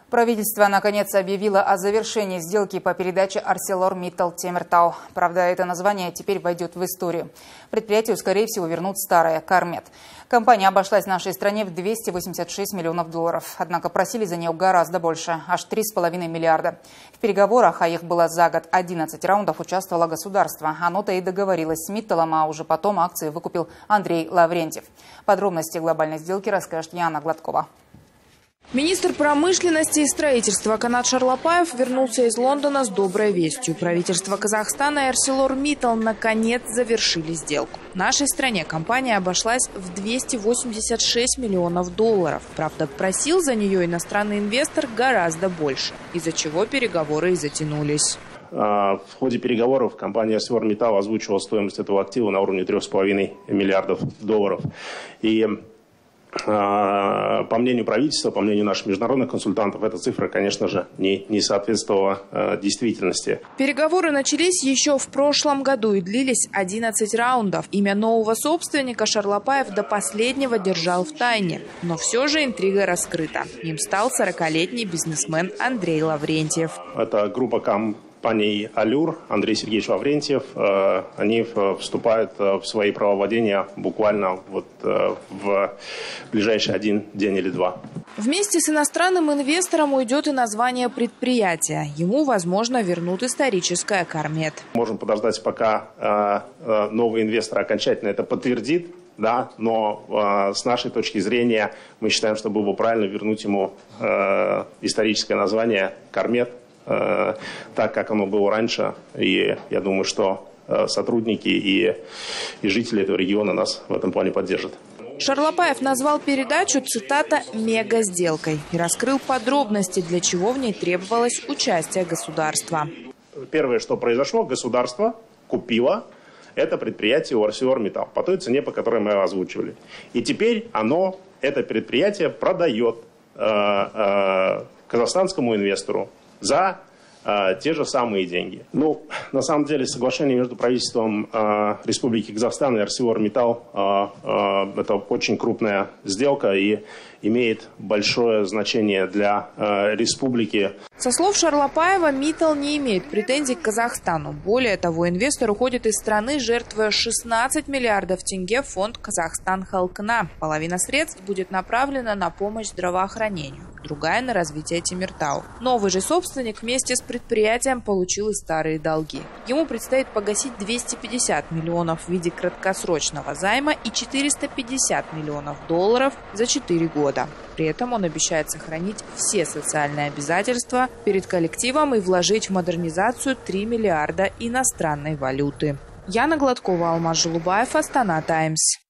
Правительство наконец объявило о завершении сделки по передаче ArcelorMittal-Temirtau. Правда, это название теперь войдет в историю. Предприятию, скорее всего, вернут старое – Кармет. Компания обошлась нашей стране в 286 миллионов долларов. Однако просили за нее гораздо больше – аж 3,5 миллиарда. В переговорах, а их было за год 11 раундов, участвовало государство. Оно-то и договорилось с Митталом, а уже потом акции выкупил Андрей Лаврентьев. Подробности глобальной сделки расскажет Яна Гладкова. Министр промышленности и строительства Канат Шарлапаев вернулся из Лондона с доброй вестью. Правительство Казахстана и ArcelorMittal наконец завершили сделку. В нашей стране компания обошлась в 286 миллионов долларов. Правда, просил за нее иностранный инвестор гораздо больше, из-за чего переговоры и затянулись. В ходе переговоров компания ArcelorMittal озвучивала стоимость этого актива на уровне 3,5 миллиардов долларов. И по мнению правительства, по мнению наших международных консультантов, эта цифра, конечно же, не соответствовала действительности. Переговоры начались еще в прошлом году и длились 11 раундов. Имя нового собственника Шарлапаев до последнего держал в тайне. Но все же интрига раскрыта. Им стал 40-летний бизнесмен Андрей Лаврентьев. Это группа компаний «Алюр», Андрей Сергеевич Лаврентьев. Они вступают в свои правовладения буквально в ближайший один день или два. Вместе с иностранным инвестором уйдет и название предприятия. Ему, возможно, вернут историческое Кармет. Можем подождать, пока новый инвестор окончательно это подтвердит. Да, но с нашей точки зрения мы считаем, что было бы правильно вернуть ему историческое название «Кармет», так, как оно было раньше. И я думаю, что сотрудники и жители этого региона нас в этом плане поддержат. Шарлапаев назвал передачу, цитата, «мега-сделкой» и раскрыл подробности, для чего в ней требовалось участие государства. Первое, что произошло, государство купило это предприятие у ArcelorMittal по той цене, по которой мы озвучивали. И теперь это предприятие продает казахстанскому инвестору за те же самые деньги. Ну, на самом деле, соглашение между правительством Республики Казахстан и ArcelorMittal это очень крупная сделка и имеет большое значение для республики. Со слов Шарлапаева, Миттал не имеет претензий к Казахстану. Более того, инвестор уходит из страны, жертвуя 16 миллиардов тенге в фонд «Казахстан-Халкына». Половина средств будет направлена на помощь здравоохранению, другая – на развитие Темиртау. Новый же собственник вместе с предприятием получил и старые долги. Ему предстоит погасить 250 миллионов в виде краткосрочного займа и 450 миллионов долларов за 4 года. При этом он обещает сохранить все социальные обязательства перед коллективом и вложить в модернизацию 3 миллиарда иностранной валюты. Яна Гладкова, Алмаз Желубаев, Астана Таймс.